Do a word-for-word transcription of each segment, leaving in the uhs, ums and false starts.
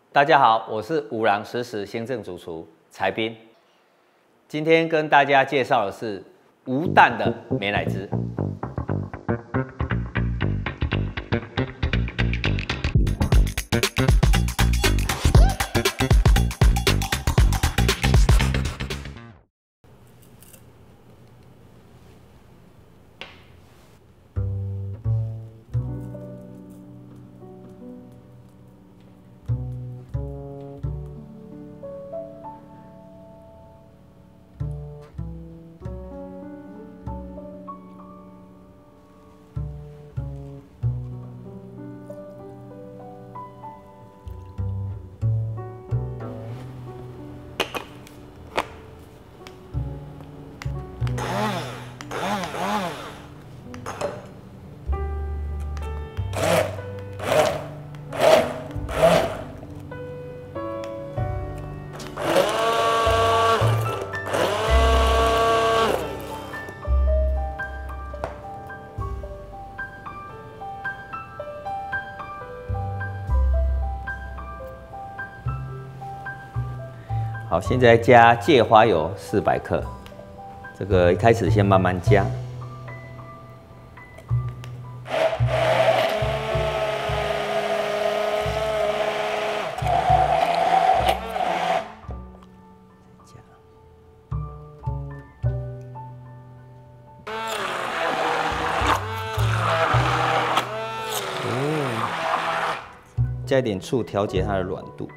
大家好，我是五郎实时行政主厨柴斌。今天跟大家介绍的是无蛋的美乃滋。好，现在加芥花油四百克，这个一开始先慢慢加。嗯，加一点醋调节它的软度。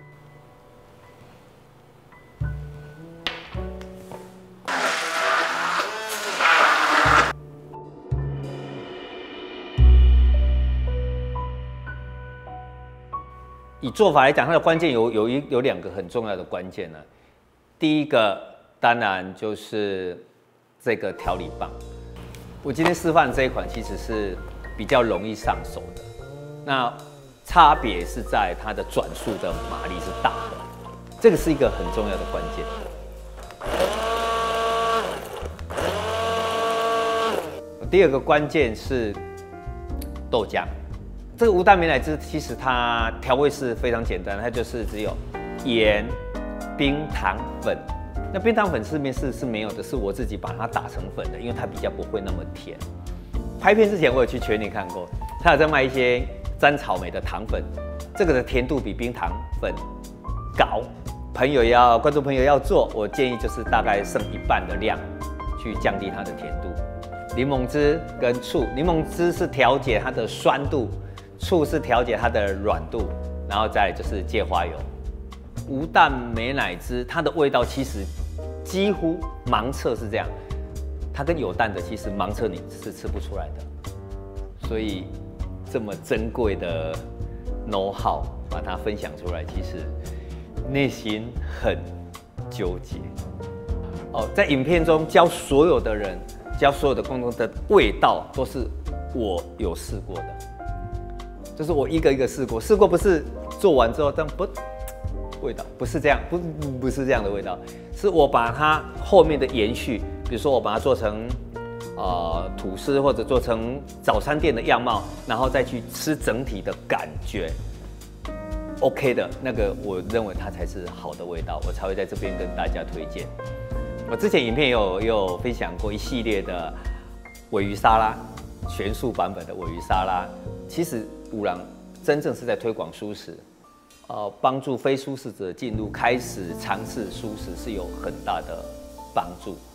以做法来讲，它的关键有有一有两个很重要的关键呢。第一个当然就是这个调理棒。我今天示范这一款其实是比较容易上手的，那差别是在它的转速的马力是大的，这个是一个很重要的关键。第二个关键是豆浆。这个无蛋美乃滋其实它调味是非常简单，它就是只有盐、冰糖粉。那冰糖粉市面是是没有的，是我自己把它打成粉的，因为它比较不会那么甜。拍片之前我有去全联看过，它有在卖一些沾草莓的糖粉，这个的甜度比冰糖粉高。朋友要观众朋友要做，我建议就是大概剩一半的量去降低它的甜度。柠檬汁跟醋，柠檬汁是调节它的酸度。醋是调节它的软度，然后再来就是芥花油。无蛋美乃滋它的味道其实几乎盲测是这样，它跟有蛋的其实盲测你是吃不出来的。所以这么珍贵的 know how 把它分享出来，其实内心很纠结。哦，在影片中教所有的人，教所有的观众的味道都是我有试过的。就是我一个一个试过，试过不是做完之后，但不味道不是这样，不不是这样的味道，是我把它后面的延续，比如说我把它做成呃吐司或者做成早餐店的样貌，然后再去吃整体的感觉 ，OK 的那个，我认为它才是好的味道，我才会在这边跟大家推荐。我之前影片也有也有分享过一系列的鲔鱼沙拉，全素版本的鲔鱼沙拉，其实。五郎真正是在推广蔬食，呃，帮助非蔬食者进入开始尝试蔬食是有很大的帮助。